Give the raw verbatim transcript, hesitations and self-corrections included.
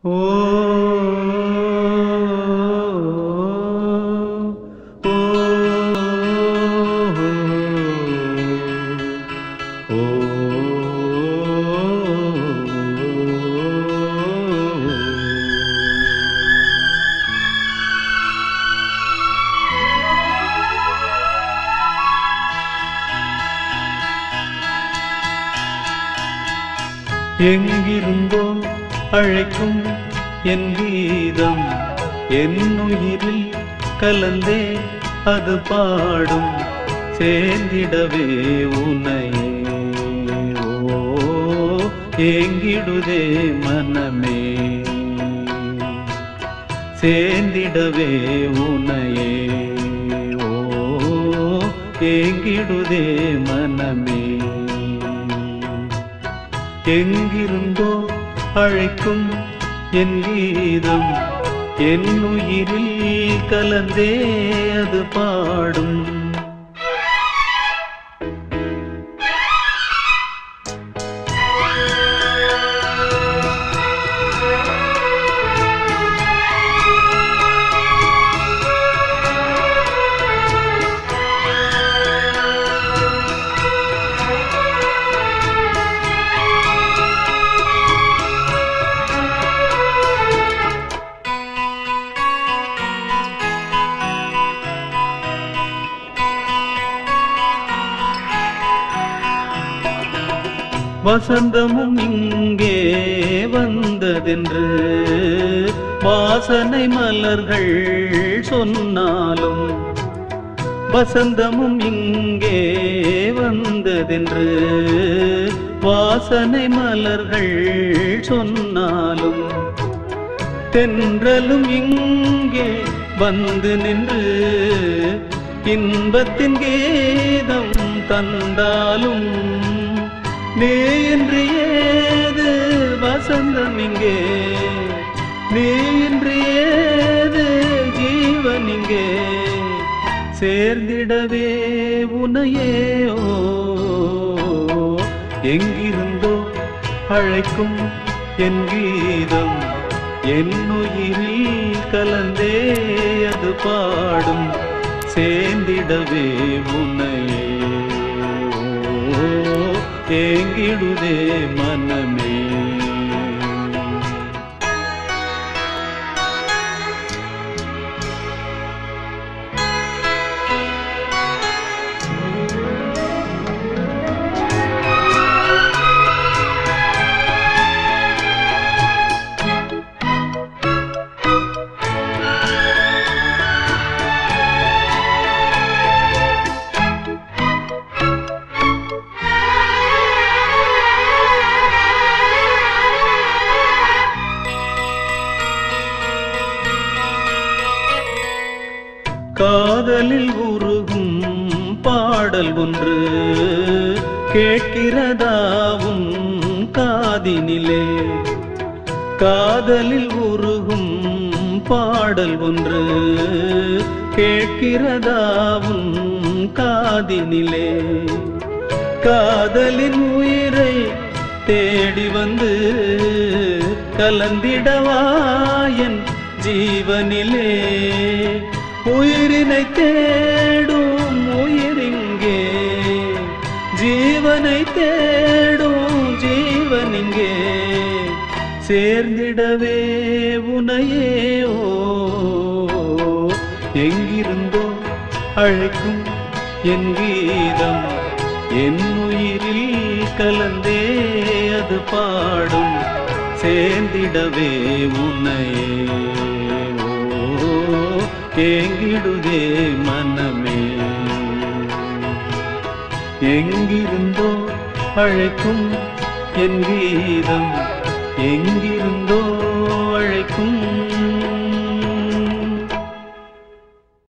ஓ ஓ ஓ எங்கிருந்தோ அழைக்கும் என் கீதம் என் உயிரில் கலந்தே அது பாடும் சேர்ந்திடவே உன்னையே. ஓ ஏங்கிடுதே மனமே சேர்ந்திடவே உன்னையே. ஓ ஏங்கிடுதே மனமே. எங்கிருந்தோ அழைக்கும் என் கீதம் என் உயிரில் கலந்தே அது பாடும். வசந்தமும் இங்கே வந்ததென்று வாசனை மலர்கள் சொன்னாலும், வசந்தமும் இங்கே வந்ததென்று வாசனை மலர்கள் சொன்னாலும், தென்றலும் இங்கே வந்து நின்று இன்பத்தின் கீதம் தந்தாலும், நீ இன்று ஏது வசந்தம் இங்கே, நீ இன்று ஏது ஜீவன் இங்கே, சேர்ந்திடவே உன்னையே. ஓ எங்கிருந்தோ அழைக்கும் என் கீதம் என் உயிரில் கலந்தே அது பாடும் சேர்ந்திடவே உன்னையே. ஏங்கிடுதே மனமே. காதலில் உருகும் பாடல் ஒன்று கேட்கிறதாவும் காதினிலே, காதலில் உருகும் பாடல் ஒன்று கேட்கிறதாவும் காதினிலே, காதலின் உயிரை தேடி வந்து கலந்திடவா என் ஜீவனிலே. உயிரினை தேடும் உயிரிங்கே, ஜீவனை தேடும் ஜீவனிங்கே, சேர்ந்திடவே உன்னையே. ஓ எங்கிருந்தோ அழைக்கும் என் கீதம் என் உயிரில் கலந்தே அது பாடும் சேர்ந்திடவே உன்னையே. ஏங்கிடுதே மனமே. எங்கிருந்தோ அழைக்கும் என் கீதம் எங்கிருந்தோ அழைக்கும்